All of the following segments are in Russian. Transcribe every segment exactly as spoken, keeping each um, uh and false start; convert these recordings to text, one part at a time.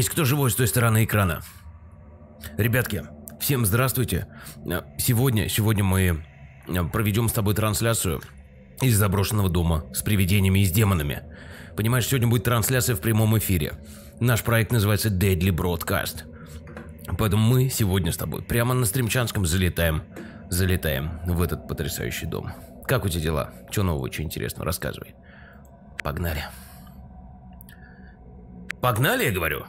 Есть кто живой с той стороны экрана? Ребятки, всем здравствуйте. Сегодня, сегодня мы проведем с тобой трансляцию из заброшенного дома с привидениями и с демонами. Понимаешь, сегодня будет трансляция в прямом эфире. Наш проект называется Deadly Broadcast. Поэтому мы сегодня с тобой прямо на Стримчанском залетаем, залетаем в этот потрясающий дом. Как у тебя дела? Что нового, что интересного? Рассказывай. Погнали. Погнали, я говорю.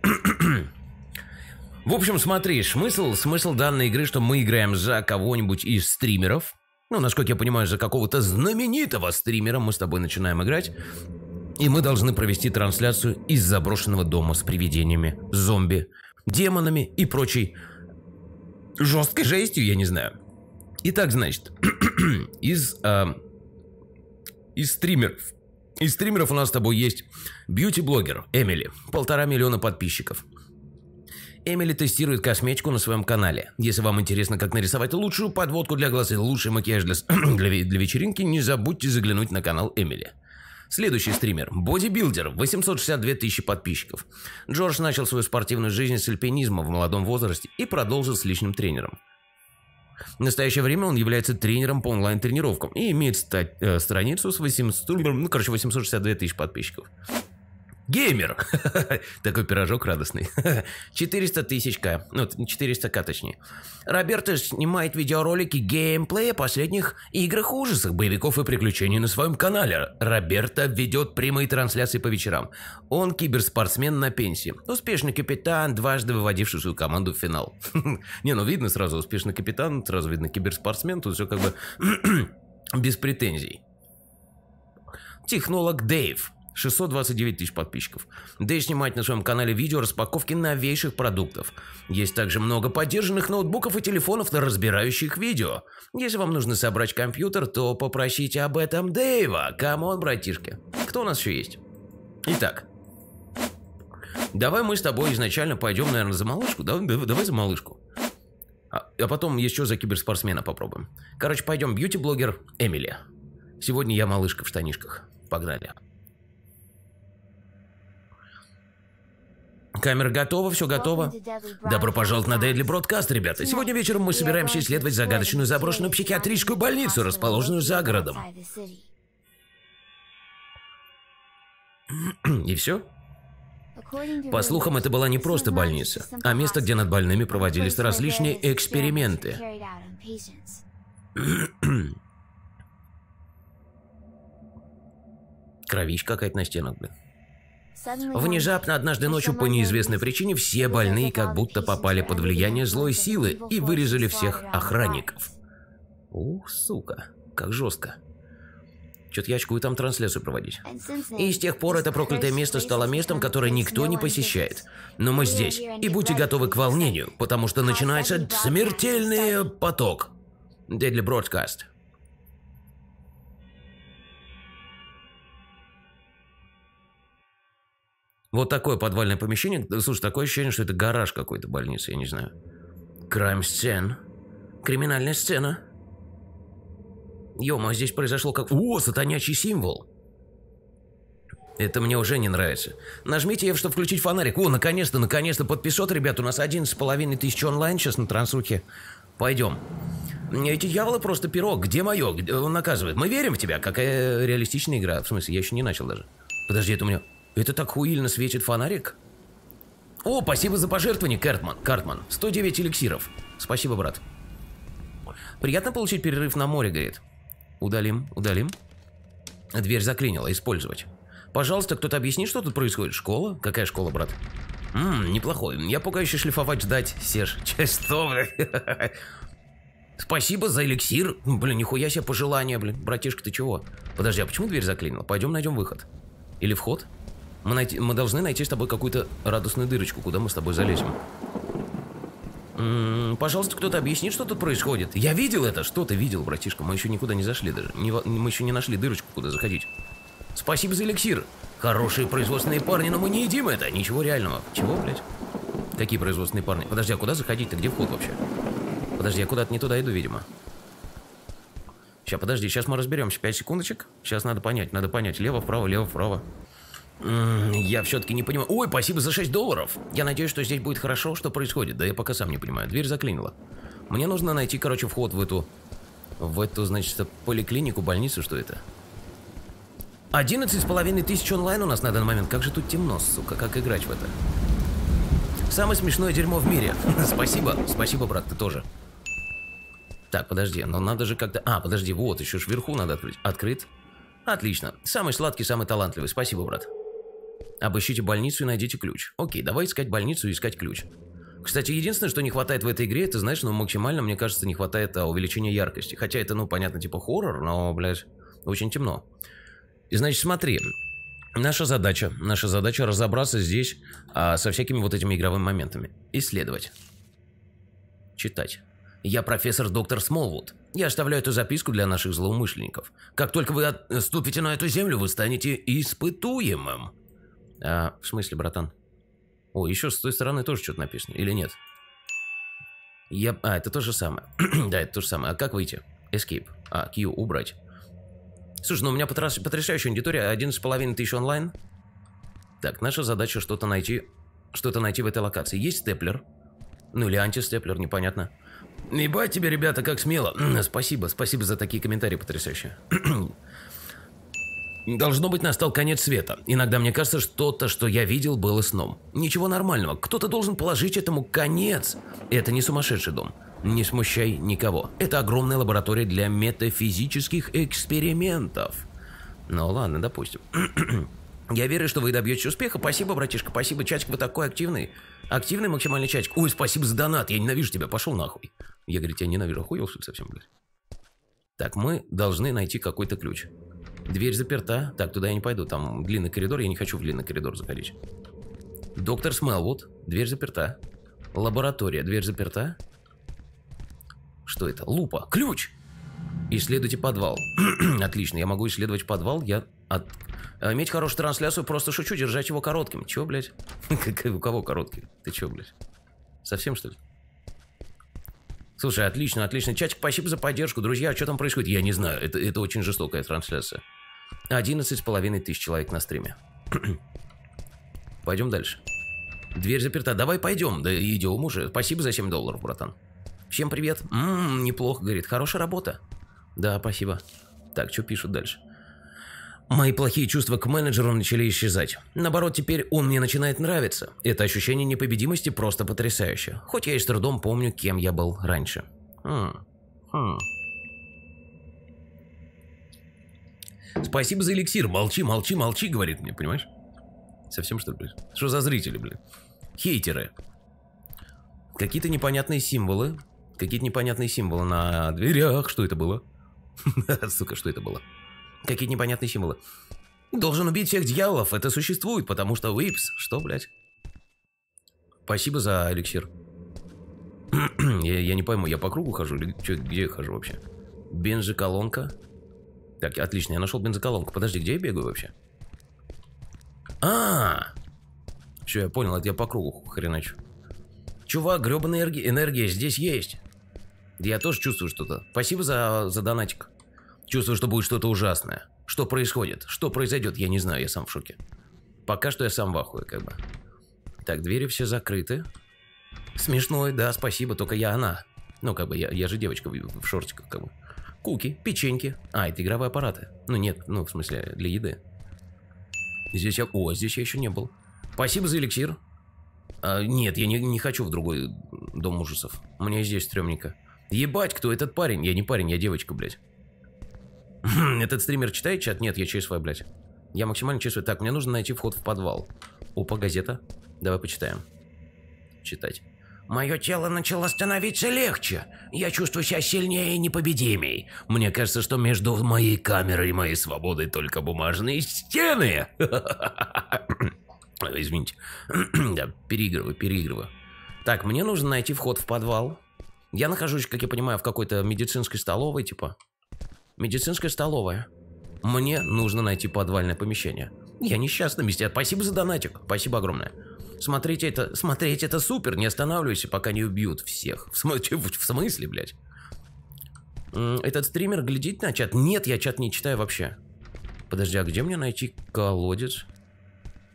В общем, смотри, смысл, смысл данной игры, что мы играем за кого-нибудь из стримеров. Ну, насколько я понимаю, за какого-то знаменитого стримера мы с тобой начинаем играть. И мы должны провести трансляцию из заброшенного дома с привидениями, зомби, демонами и прочей жесткой жестью, я не знаю. Итак, значит, из, э, из стримеров. Из стримеров у нас с тобой есть бьюти-блогер Эмили, полтора миллиона подписчиков. Эмили тестирует косметику на своем канале. Если вам интересно, как нарисовать лучшую подводку для глаз и лучший макияж для, для, для вечеринки, не забудьте заглянуть на канал Эмили. Следующий стример – бодибилдер, восемьсот шестьдесят две тысячи подписчиков. Джордж начал свою спортивную жизнь с альпинизма в молодом возрасте и продолжил с личным тренером. В настоящее время он является тренером по онлайн-тренировкам и имеет ста- э, страницу с восемьсот, ну, короче, восемьсот шестьдесят две тысячи подписчиков. Геймер! Такой пирожок радостный. четыреста тысяч ка. Ну, четыреста ка точнее. Роберто снимает видеоролики геймплея последних играх ужасов, боевиков и приключений на своем канале. Роберто ведет прямые трансляции по вечерам. Он киберспортсмен на пенсии. Успешный капитан, дважды выводивший свою команду в финал. Не, ну видно сразу успешный капитан, сразу видно киберспортсмен. Тут все как бы без претензий. Технолог Дэйв. шестьсот двадцать девять тысяч подписчиков. Дэйв снимает на своем канале видео распаковки новейших продуктов. Есть также много поддержанных ноутбуков и телефонов, разбирающих видео. Если вам нужно собрать компьютер, то попросите об этом Дэйва. Камон, братишки. Кто у нас еще есть? Итак. Давай мы с тобой изначально пойдем, наверное, за малышку. Давай, давай за малышку. А, а потом еще за киберспортсмена попробуем. Короче, пойдем. Бьюти-блогер Эмили. Сегодня я малышка в штанишках. Погнали. Камера готова, все готово. Добро пожаловать на Deadly Broadcast, ребята. Сегодня вечером мы собираемся исследовать загадочную заброшенную психиатрическую больницу, расположенную за городом. И все? По слухам, это была не просто больница, а место, где над больными проводились различные эксперименты. Кровища какая-то на стенах, блин. Внезапно однажды ночью по неизвестной причине все больные как будто попали под влияние злой силы и вырезали всех охранников. Ух, сука, как жестко. Чё-то я очкую там трансляцию проводить. И с тех пор это проклятое место стало местом, которое никто не посещает. Но мы здесь, и будьте готовы к волнению, потому что начинается смертельный поток. Deadly Broadcast. Вот такое подвальное помещение. Слушай, такое ощущение, что это гараж какой-то больницы, я не знаю. Крайм-сцен. Криминальная сцена. Ё-моё, здесь произошло как... О, сатанячий символ. Это мне уже не нравится. Нажмите F, чтобы включить фонарик. О, наконец-то, наконец-то подписот, ребят. У нас одиннадцать с половиной тысяч онлайн сейчас на трансухе. Пойдем. Эти дьяволы просто пирог. Где мое? Где... Он наказывает. Мы верим в тебя. Какая реалистичная игра. В смысле, я еще не начал даже. Подожди, это у меня... Это так хуильно светит фонарик. О, спасибо за пожертвование, Картман. Картман. сто девять эликсиров. Спасибо, брат. Приятно получить перерыв на море, говорит. Удалим, удалим. Дверь заклинила. Использовать. Пожалуйста, кто-то объяснит, что тут происходит? Школа? Какая школа, брат? Ммм, неплохой. Я пока еще шлифовать ждать, Серж. Что вы? Спасибо за эликсир. Блин, нихуя себе пожелания, блин. Братишка, ты чего? Подожди, а почему дверь заклинила? Пойдем найдем выход. Или вход? Мы, найти, мы должны найти с тобой какую-то радостную дырочку, куда мы с тобой залезем. М-м, пожалуйста, кто-то объяснит, что тут происходит. Я видел это. Что ты видел, братишка? Мы еще никуда не зашли даже. Не, мы еще не нашли дырочку, куда заходить. Спасибо за эликсир. Хорошие производственные парни, но мы не едим это. Ничего реального. Чего, блядь? Какие производственные парни? Подожди, а куда заходить-то? Где вход вообще? Подожди, я куда-то не туда иду, видимо. Сейчас, подожди, сейчас мы разберемся. Пять секундочек. Сейчас надо понять, надо понять. Лево, вправо, лево, вправо. Я все-таки не понимаю. Ой, спасибо за шесть долларов. Я надеюсь, что здесь будет хорошо. Что происходит? Да я пока сам не понимаю. Дверь заклинила. Мне нужно найти, короче, вход в эту... В эту, значит, поликлинику, больницу. Что это? Одиннадцать с половиной тысяч онлайн у нас на данный момент. Как же тут темно, сука. Как играть в это? Самое смешное дерьмо в мире. Спасибо. Спасибо, брат, ты тоже. Так, подожди. Но надо же как-то... А, подожди, вот, еще ж вверху надо открыть. Открыт. Отлично. Самый сладкий, самый талантливый. Спасибо, брат. Обыщите больницу и найдите ключ. Окей, давай искать больницу и искать ключ. Кстати, единственное, что не хватает в этой игре, это, знаешь, ну, максимально, мне кажется, не хватает а, увеличения яркости. Хотя это, ну, понятно, типа хоррор, но, блядь, очень темно. И, значит, смотри. Наша задача, наша задача разобраться здесь а, со всякими вот этими игровыми моментами. Исследовать. Читать. Я профессор доктор Смолвуд. Я оставляю эту записку для наших злоумышленников. Как только вы ступите на эту землю, вы станете испытуемым. А, в смысле, братан? О, еще с той стороны тоже что-то написано, или нет? Я... А, это то же самое. Да, это то же самое. А как выйти? Escape. А, Q, убрать. Слушай, ну у меня потряс... потрясающая аудитория. одиннадцать с половиной тысяч онлайн. Так, наша задача что-то найти. Что-то найти в этой локации. Есть степлер. Ну или антистеплер, непонятно. Ебать тебе, ребята, как смело. Спасибо, спасибо за такие комментарии потрясающие. Должно быть, настал конец света. Иногда мне кажется, что-то, что я видел, было сном. Ничего нормального. Кто-то должен положить этому конец. Это не сумасшедший дом. Не смущай никого. Это огромная лаборатория для метафизических экспериментов. Ну ладно, допустим. Я верю, что вы добьетесь успеха. Спасибо, братишка, спасибо. Чатик, вы такой активный. Активный максимальный чатик. Ой, спасибо за донат. Я ненавижу тебя. Пошел нахуй. Я, говорю, тебя ненавижу. Охуел, что ли, совсем, блядь? Так, мы должны найти какой-то ключ. Дверь заперта. Так, туда я не пойду. Там длинный коридор. Я не хочу в длинный коридор заходить. Доктор Смолвуд. Дверь заперта. Лаборатория. Дверь заперта. Что это? Лупа. Ключ! Исследуйте подвал. Отлично. Я могу исследовать подвал. Я... От... Иметь хорошую трансляцию, просто шучу. Держать его коротким. Чё, блядь? У кого короткий? Ты чё, блядь? Совсем, что ли? Слушай, отлично, отлично. Чатик, спасибо за поддержку. Друзья, что там происходит? Я не знаю. Это, это очень жестокая трансляция. одиннадцать с половиной тысяч человек на стриме. Пойдем дальше. Дверь заперта. Давай пойдем. Да идем уже. Спасибо за семь долларов, братан. Всем привет. Ммм, неплохо, говорит. Хорошая работа. Да, спасибо. Так, что пишут дальше? Мои плохие чувства к менеджеру начали исчезать. Наоборот, теперь он мне начинает нравиться. Это ощущение непобедимости просто потрясающе. Хоть я и с трудом помню, кем я был раньше. Хм. Хм. Спасибо за эликсир. Молчи, молчи, молчи, говорит мне, понимаешь? Совсем что ли, блядь? Что за зрители, блядь? Хейтеры. Какие-то непонятные символы. Какие-то непонятные символы на дверях. Что это было? Сука, что это было? Какие-то непонятные символы. Должен убить всех дьяволов. Это существует, потому что Уипс. Что, блядь? Спасибо за эликсир. я, я не пойму, я по кругу хожу или чё, где я хожу вообще? Бензоколонка. Так, отлично, я нашел бензоколонку. Подожди, где я бегаю вообще? А, все, я понял, это я по кругу хреначу. Чувак, гребаная энергия, энергия здесь есть. Я тоже чувствую что-то. Спасибо за, за донатик. Чувствую, что будет что-то ужасное. Что происходит? Что произойдет? Я не знаю, я сам в шоке. Пока что я сам в ахуе, как бы. Так, двери все закрыты. Смешной, да, спасибо, только я она. Ну, как бы, я, я же девочка в, в шортиках, как бы. Куки, печеньки. А, это игровые аппараты. Ну, нет, ну, в смысле, для еды. Здесь я... О, здесь я еще не был. Спасибо за эликсир. А, нет, я не, не хочу в другой дом ужасов. Мне здесь стрёмненько. Ебать, кто этот парень? Я не парень, я девочка, блядь. Этот стример читает чат? Нет, я ЧСВ, блядь. Я максимально ЧСВ. Так, мне нужно найти вход в подвал. Опа, газета. Давай почитаем. Читать. Мое тело начало становиться легче. Я чувствую себя сильнее и непобедимей. Мне кажется, что между моей камерой и моей свободой только бумажные стены. Извините. Да, переигрываю, переигрываю. Так, мне нужно найти вход в подвал. Я нахожусь, как я понимаю, в какой-то медицинской столовой, типа. Медицинская столовая. Мне нужно найти подвальное помещение. Я несчастный месте. Спасибо за донатик. Спасибо огромное. Смотрите это, смотреть это супер. Не останавливайся, пока не убьют всех. В, см... в смысле, блядь? Этот стример глядит на чат? Нет, я чат не читаю вообще. Подожди, а где мне найти колодец?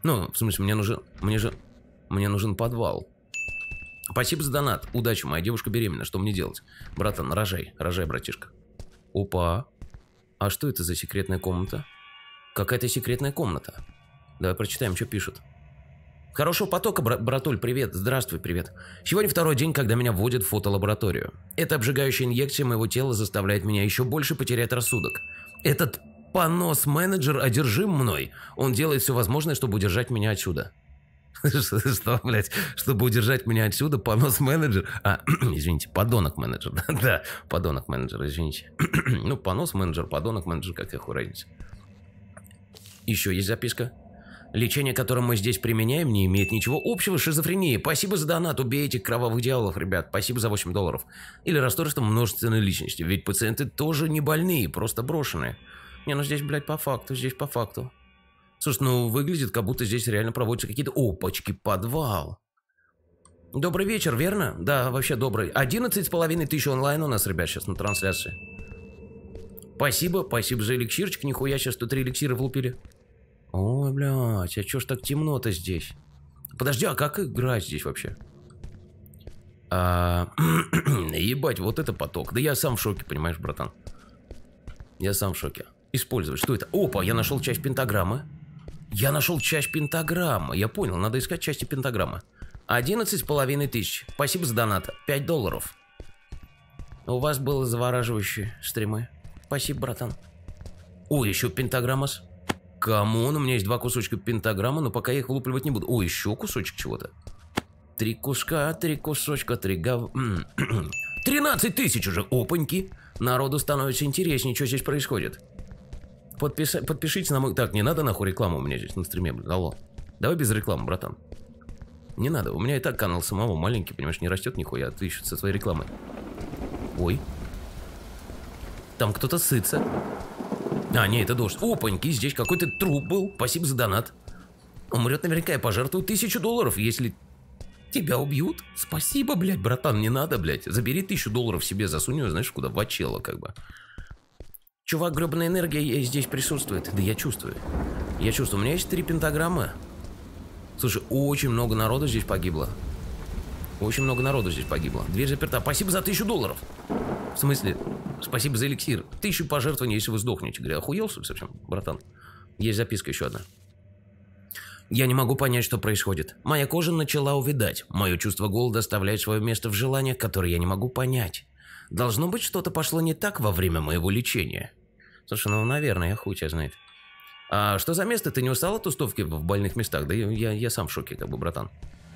Ну, в смысле, мне нужен... Мне же... Мне нужен подвал. Спасибо за донат. Удачи, моя девушка беременна. Что мне делать? Братан, рожай. Рожай, братишка. Опа. А что это за секретная комната? Какая-то секретная комната. Давай прочитаем, что пишут. Хорошего потока, бра братуль, привет. Здравствуй, привет. Сегодня второй день, когда меня вводят в фотолабораторию. Эта обжигающая инъекция моего тела заставляет меня еще больше потерять рассудок. Этот понос-менеджер одержим мной. Он делает все возможное, чтобы удержать меня отсюда. Что, блядь, чтобы удержать меня отсюда, понос-менеджер... А, извините, подонок-менеджер. Да, подонок-менеджер, извините. Ну, понос-менеджер, подонок-менеджер, как их разница. Еще есть записка. Лечение, которое мы здесь применяем, не имеет ничего общего с шизофренией. Спасибо за донат, убейте кровавых дьяволов, ребят. Спасибо за восемь долларов. Или расстройство множественной личности. Ведь пациенты тоже не больные, просто брошенные. Не, ну здесь, блядь, по факту, здесь по факту. Слушай, ну выглядит, как будто здесь реально проводятся какие-то... Опачки, подвал. Добрый вечер, верно? Да, вообще добрый. одиннадцать с половиной тысяч онлайн у нас, ребят, сейчас на трансляции. Спасибо, спасибо за эликсирчик. Нихуя, сейчас сто три эликсира влупили. Ой, блядь, а чё ж так темно-то здесь? Подожди, а как играть здесь вообще? А... Ебать, вот это поток. Да я сам в шоке, понимаешь, братан. Я сам в шоке. Использовать, что это? Опа, я нашел часть пентаграммы. Я нашел часть пентаграммы. Я понял, надо искать части пентаграммы. одиннадцать с половиной тысяч. Спасибо за донат. пять долларов. У вас было завораживающие стримы. Спасибо, братан. О, еще пентаграммас. Камон, у меня есть два кусочка пентаграммы, но пока я их вылупливать не буду. О, еще кусочек чего-то. Три куска, три кусочка, три гав... тринадцать тысяч уже, опаньки. Народу становится интереснее, что здесь происходит. Подпис... Подпишитесь на мой... Так, не надо нахуй рекламу у меня здесь на стриме, блин, алло. Давай без рекламы, братан. Не надо, у меня и так канал самого маленький, понимаешь, не растет нихуя, а ты еще со своей рекламой. Ой. Там кто-то сытся. А, не, это дождь. Опаньки, здесь какой-то труп был. Спасибо за донат. Умрет наверняка, я пожертвую тысячу долларов, если тебя убьют. Спасибо, блядь, братан, не надо, блядь. Забери тысячу долларов себе, засунь ее, знаешь, куда, в очело, как бы. Чувак, гребаная энергия здесь присутствует. Да я чувствую. Я чувствую. У меня есть три пентаграммы. Слушай, очень много народу здесь погибло. Очень много народу здесь погибло. Дверь заперта. Спасибо за тысячу долларов. В смысле? Спасибо за эликсир. Тысячу пожертвований, если вы сдохнете. Говорю, охуел совсем, братан? Есть записка еще одна. Я не могу понять, что происходит. Моя кожа начала увядать. Мое чувство голода оставляет свое место в желаниях, которые я не могу понять. Должно быть, что-то пошло не так во время моего лечения. Слушай, ну, наверное, я хуй тебя знает. А что за место? Ты не устал от тустовки в больных местах? Да я, я сам в шоке, как бы, братан.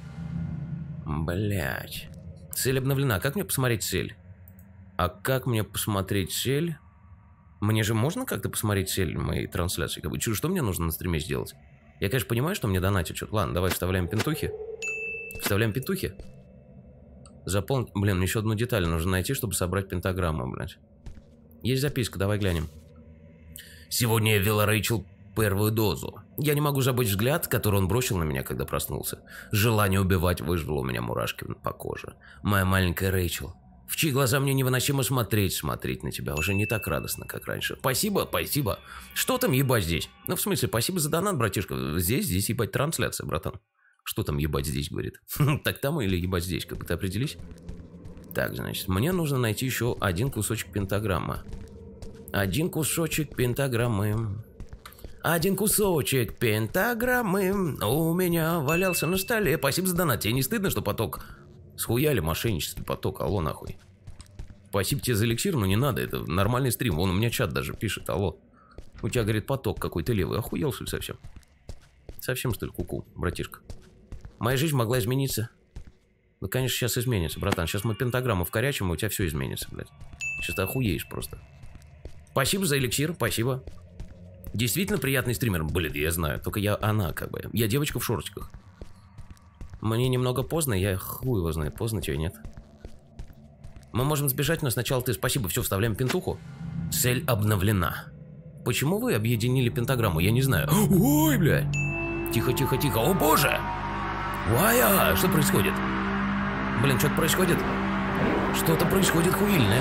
Блять. Цель обновлена. Как мне посмотреть цель? А как мне посмотреть цель? Мне же можно как-то посмотреть цель моей трансляции? Как бы, что мне нужно на стриме сделать? Я, конечно, понимаю, что мне донатят что-то. Ладно, давай вставляем пентухи. Вставляем пентухи. Заполнить... Блин, еще одну деталь нужно найти, чтобы собрать пентаграмму, блядь. Есть записка, давай глянем. Сегодня я ввела Рэйчел первую дозу. Я не могу забыть взгляд, который он бросил на меня, когда проснулся. Желание убивать выжгло у меня мурашки по коже. Моя маленькая Рэйчел, в чьи глаза мне невыносимо смотреть, смотреть на тебя уже не так радостно, как раньше. Спасибо, спасибо. Что там ебать здесь? Ну, в смысле, спасибо за донат, братишка. Здесь, здесь ебать трансляция, братан. Что там ебать здесь, говорит? Так там или ебать здесь, как бы ты определись? Так, значит, мне нужно найти еще один кусочек пентаграммы. Один кусочек пентаграммы. Один кусочек пентаграммы у меня валялся на столе. Спасибо за донат. Тебе не стыдно, что поток... Схуяли мошеннический поток, алло нахуй. Спасибо тебе за эликсир, но не надо, это нормальный стрим. Вон у меня чат даже пишет, алло. У тебя, говорит, поток какой-то левый. Охуел, что ли, совсем? Совсем, что ли, куку, братишка? Моя жизнь могла измениться. Ну, конечно, сейчас изменится, братан. Сейчас мы пентаграмму вкорячим, и у тебя все изменится, блядь. Сейчас ты охуеешь просто. Спасибо за эликсир, спасибо. Действительно приятный стример. Блин, я знаю, только я она, как бы. Я девочка в шортиках. Мне немного поздно, я хуй его знает, поздно тебе нет. Мы можем сбежать, но сначала ты. Спасибо, все, вставляем пентуху. Цель обновлена. Почему вы объединили пентаграмму, я не знаю. Ой, бля. Тихо, тихо, тихо, о боже. Вая, что происходит? Блин, что-то происходит. Что-то происходит хуильное.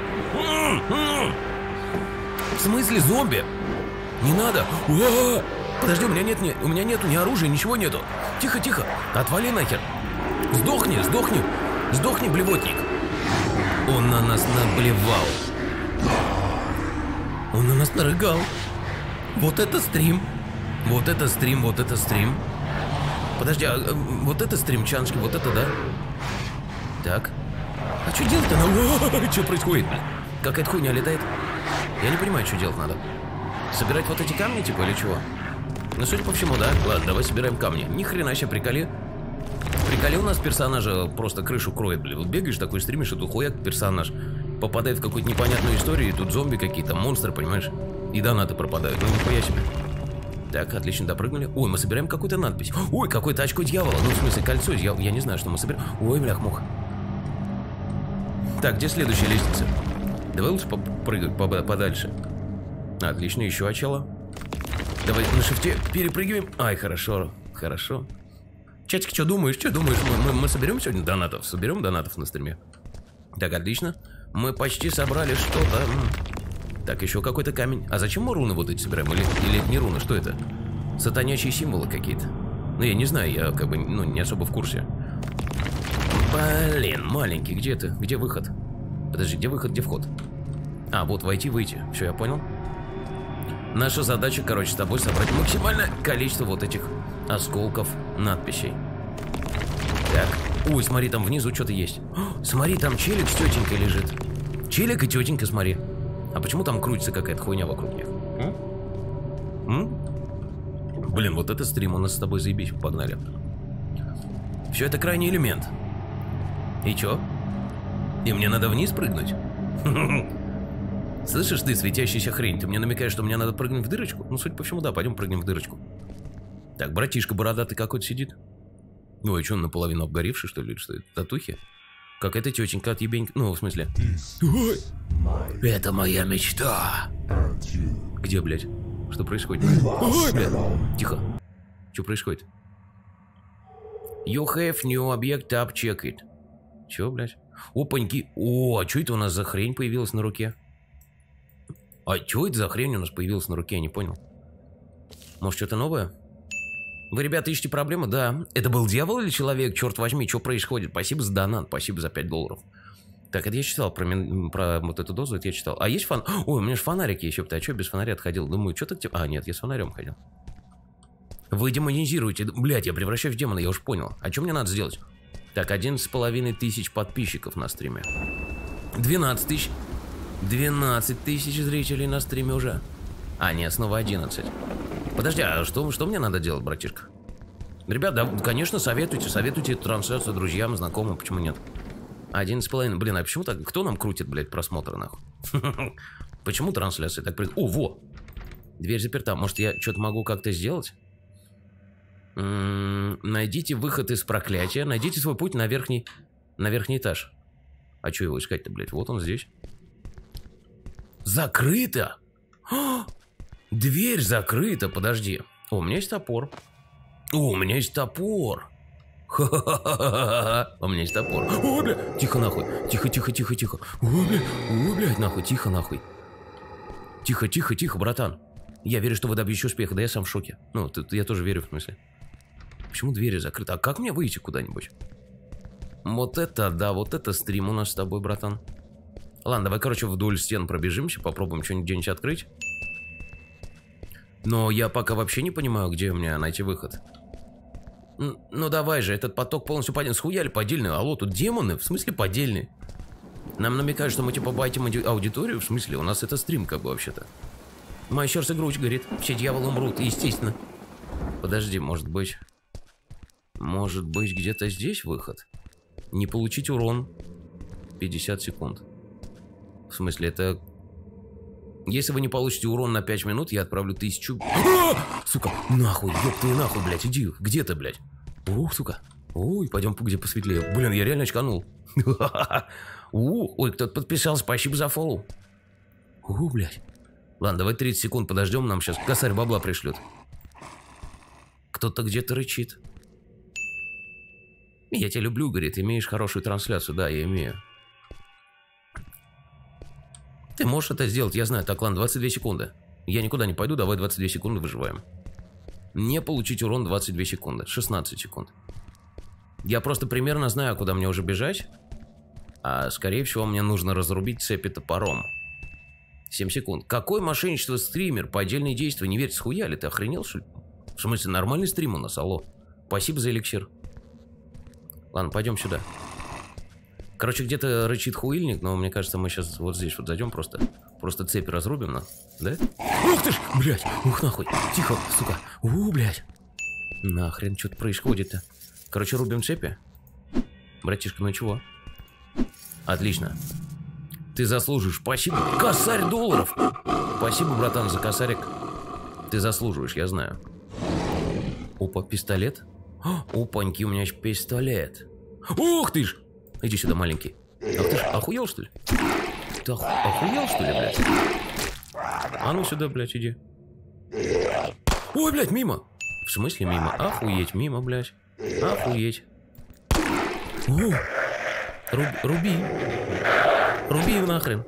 В смысле зомби? Не надо. Подожди, у меня нет, не, у меня нету ни оружия, ничего нету. Тихо, тихо, отвали нахер. Сдохни, сдохни, сдохни, блевотник. Он на нас наблевал. Он на нас нарыгал. Вот это стрим. Вот это стрим, вот это стрим. Подожди, а, вот это стрим, Чаншки, вот это, да? Так. А что делать-то? Ну, что происходит? Какая-то хуйня летает. Я не понимаю, что делать надо. Собирать вот эти камни, типа, или чего? Ну, судя по всему, да. Ладно, давай собираем камни. Ни хрена себе, приколи. Приколи, у нас персонажа просто крышу кроет, блин. Вот бегаешь такой, стримишь, и тут хуяк персонаж попадает в какую-то непонятную историю, и тут зомби какие-то, монстры, понимаешь? И донаты пропадают. Ну, нихуя себе. Так, отлично, допрыгнули. Ой, мы собираем какую-то надпись. Ой, какое-то очко дьявола. Ну, в смысле, кольцо дьявола. Я не знаю, что мы собираем. Ой, блях-мух. Так, где следующая лестница? Давай лучше попрыгать подальше. Отлично, еще очало. Давай на шифте перепрыгиваем. Ай, хорошо, хорошо. Чатик, что думаешь, что думаешь? Мы, мы, мы соберем сегодня донатов? Соберем донатов на стриме? Так, отлично. Мы почти собрали что-то. Так, еще какой-то камень. А зачем мы руны вот эти собираем? Или, или это не руны? Что это? Сатанячие символы какие-то. Ну, я не знаю, я как бы, ну, не особо в курсе. Блин, маленький, где ты? Где выход? Подожди, где выход, где вход? А, вот войти, выйти. Все, я понял. Наша задача, короче, с тобой собрать максимальное количество вот этих осколков надписей. Так. Ой, смотри, там внизу что-то есть. О, смотри, там челик с тетенькой лежит. Челик и тетенька, смотри. А почему там крутится какая-то хуйня вокруг них? М? М? Блин, вот это стрим у нас с тобой, заебись, погнали. Все это крайний элемент. И чё? И мне надо вниз прыгнуть? Слышишь ты, светящаяся хрень, ты мне намекаешь, что мне надо прыгнуть в дырочку? Ну, судя по всему, да, пойдем прыгнем в дырочку. Так, братишка бородатый какой-то сидит. Ой, что он наполовину обгоревший, что ли, что это? Татухи? Какая-то тетенька отъебенька. Ну, в смысле... Ой! Это моя мечта! Где, блядь? Что происходит? Ой, блядь! Тихо. Что происходит? You have new object up, check it. Чё, блядь? Опаньки. О, а что это у нас за хрень появилась на руке? А что это за хрень у нас появилась на руке? Я не понял. Может, что-то новое? Вы, ребята, ищете проблемы? Да. Это был дьявол или человек? Черт возьми, что происходит? Спасибо за донат, спасибо за пять долларов. Так, это я читал про, про вот эту дозу, это я читал. А есть фон... Ой, у меня же фонарик есть, ёпта, а что без фонаря отходил? Думаю, что так... А, нет, я с фонарем ходил. Вы демонизируете... Блядь, я превращаюсь в демона, я уж понял. А что мне надо сделать? Так, одиннадцать с половиной тысяч подписчиков на стриме. двенадцать тысяч. двенадцать тысяч зрителей на стриме уже. А, нет, снова одиннадцать. Подожди, а что, что мне надо делать, братишка? Ребят, да, конечно, советуйте, советуйте эту трансляцию друзьям, знакомым, почему нет? Один с половиной. Блин, а почему так? Кто нам крутит, блядь, просмотры, нахуй? Почему трансляция так... О, во! Дверь заперта. Может, я что-то могу как-то сделать? М-м, найдите выход из проклятия. Найдите свой путь на верхний... На верхний этаж. А что его искать-то, блядь? Вот он здесь. Закрыто! О! Дверь закрыта, подожди. О, у меня есть топор. О, у меня есть топор. Ха-ха-ха-ха-ха. У меня есть топор. О, бля, тихо нахуй. Тихо, тихо, тихо, тихо. О, бля, о, блядь, нахуй, тихо, нахуй. Тихо, тихо, тихо, братан. Я верю, что вы добьетесь успеха, да я сам в шоке. Ну, ты, я тоже верю, в смысле. Почему двери закрыты? А как мне выйти куда-нибудь? Вот это, да, вот это стрим у нас с тобой, братан. Ладно, давай, короче, вдоль стен пробежимся, попробуем что-нибудь где-нибудь открыть. Но я пока вообще не понимаю, где у меня найти выход. Ну, ну давай же, этот поток полностью подельный. Схуяли подельные? Алло, тут демоны? В смысле подельные? Нам намекают, что мы типа байтим аудиторию? В смысле? У нас это стрим как бы вообще-то. Мое сердце грудь горит. Все дьяволы умрут, естественно. Подожди, может быть... Может быть, где-то здесь выход? Не получить урон. пятьдесят секунд. В смысле, это... Если вы не получите урон на пять минут, я отправлю тысячу... А! Сука, нахуй, ёб ты нахуй, блядь, иди. Где ты, блядь? Ух, сука. Ой, пойдем где посветлее. Блин, я реально очканул. Ой, кто-то подписался, спасибо за фоллоу. Ух, блядь. Ладно, давай тридцать секунд подождем, нам сейчас косарь бабла пришлют. Кто-то где-то рычит. Я тебя люблю, говорит, имеешь хорошую трансляцию. Да, я имею. Ты можешь это сделать, я знаю. Так, ладно, двадцать две секунды. Я никуда не пойду, давай двадцать две секунды выживаем. Не получить урон двадцать две секунды. шестнадцать секунд. Я просто примерно знаю, куда мне уже бежать. А скорее всего мне нужно разрубить цепи топором. семь секунд. Какое мошенничество, стример? По отдельные действия не верь, схуяли? Ты охренел, что ли? В смысле, нормальный стрим у нас, алло. Спасибо за эликсир. Ладно, пойдем сюда. Короче, где-то рычит хуильник, но мне кажется, мы сейчас вот здесь вот зайдем просто. Просто цепи разрубим, на, да? Ух ты ж, блядь, ух нахуй. Тихо, сука. У, блядь. Нахрен, что-то происходит-то. Короче, рубим цепи. Братишка, ну чего? Отлично. Ты заслуживаешь. Спасибо. Косарь долларов. Спасибо, братан, за косарик. Ты заслуживаешь, я знаю. Опа, пистолет. Опаньки, у меня есть пистолет. Ух ты ж. Иди сюда, маленький. Ах ты ж, охуел, что ли? Ты оху... охуел, что ли, блядь? А ну сюда, блядь, иди. Ой, блядь, мимо. В смысле мимо? Охуеть, мимо, блядь. Охуеть. О, руб... Руби. Руби его нахрен.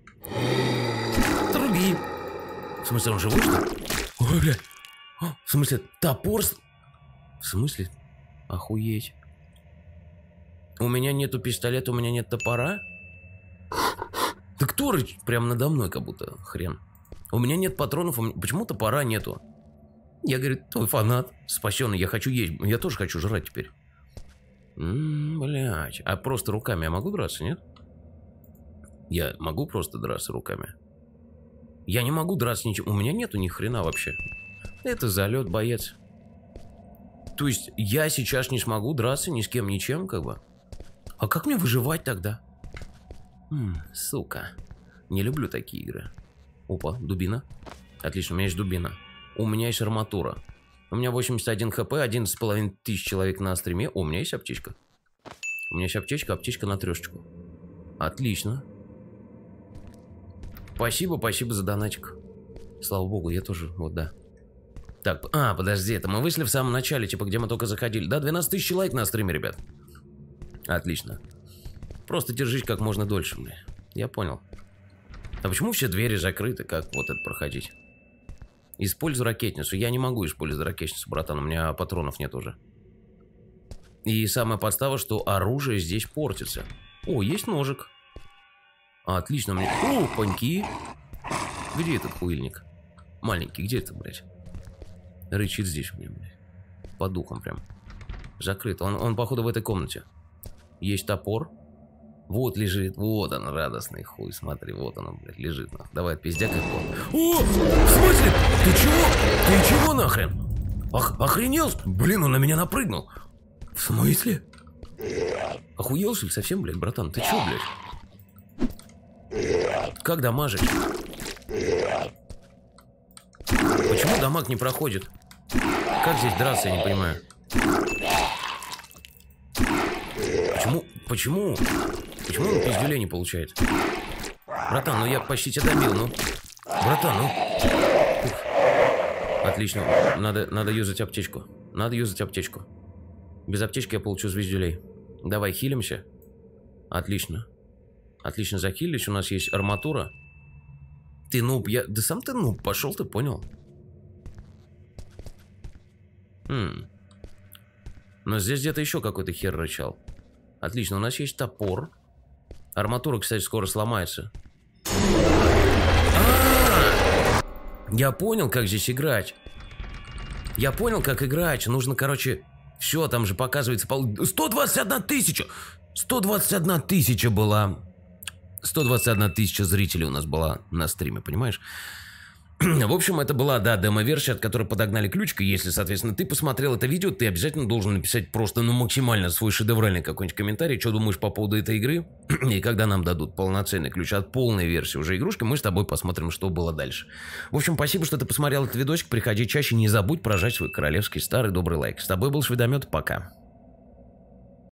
Руби. В смысле, он живой, что ли? Ой, блядь. В смысле, топор... В смысле? Охуеть. У меня нету пистолета, у меня нет топора? Да кто рычит? Прям надо мной как будто, хрен. У меня нет патронов, меня... почему топора нету? Я, говорит, твой фанат, спасенный, я хочу есть, я тоже хочу жрать теперь. М-м, блядь, а просто руками я могу драться, нет? Я могу просто драться руками? Я не могу драться ничем, у меня нету ни хрена вообще. Это залет, боец. То есть я сейчас не смогу драться ни с кем, ничем, как бы? А как мне выживать тогда? М, сука. Не люблю такие игры. Опа, дубина. Отлично, у меня есть дубина. У меня есть арматура. У меня восемьдесят один хп, одиннадцать с половиной тысяч человек на стриме. О, у меня есть аптечка. У меня есть аптечка, аптечка на трешечку. Отлично. Спасибо, спасибо за донатик. Слава богу, я тоже, вот да. Так, а, подожди, это мы вышли в самом начале, типа, где мы только заходили. Да, двенадцать тысяч лайк на стриме, ребят. Отлично. Просто держись как можно дольше, бля. Я понял. А почему все двери закрыты? Как вот это проходить? Используй ракетницу. Я не могу использовать ракетницу, братан. У меня патронов нет уже. И самая подстава, что оружие здесь портится. О, есть ножик. Отлично. Мне... О, паньки. Где этот хуильник? Маленький, где это, блядь? Рычит здесь у меня, блядь. По духам прям. Закрыт. Он, он, походу, в этой комнате. Есть топор. Вот лежит. Вот он, радостный хуй. Смотри, вот он, блядь, лежит. Давай, пиздяк его. О! В смысле? Ты чего? Ты чего нахрен? Ох, охренел? Блин, он на меня напрыгнул. В смысле? Охуел, что ли, совсем, блядь, братан? Ты чё, блядь? Как дамажить? Почему дамаг не проходит? Как здесь драться, я не понимаю. Почему? Почему? Почему он пиздюлей не получает? Братан, ну я почти тебя добил, ну. Братан, ну. Ух. Отлично. Надо, надо юзать аптечку. Надо юзать аптечку. Без аптечки я получу звездюлей. Давай, хилимся. Отлично. Отлично захилились. У нас есть арматура. Ты нуб, я... Да сам ты нуб, пошел, ты понял? Хм. Но здесь где-то еще какой-то хер рычал. Отлично, у нас есть топор. Арматура, кстати, скоро сломается. А-а-а! Я понял, как здесь играть. Я понял, как играть. Нужно, короче... Все, там же показывается... сто двадцать одна тысяча! сто двадцать одна тысяча была... сто двадцать одна тысяча зрителей у нас была на стриме, понимаешь? В общем, это была, да, демо-версия, от которой подогнали ключик. И если, соответственно, ты посмотрел это видео, ты обязательно должен написать просто, ну, максимально свой шедевральный какой-нибудь комментарий, что думаешь по поводу этой игры. И когда нам дадут полноценный ключ от полной версии уже игрушки, мы с тобой посмотрим, что было дальше. В общем, спасибо, что ты посмотрел этот видосик. Приходи чаще, не забудь прожать свой королевский старый добрый лайк. С тобой был Шведомет, пока.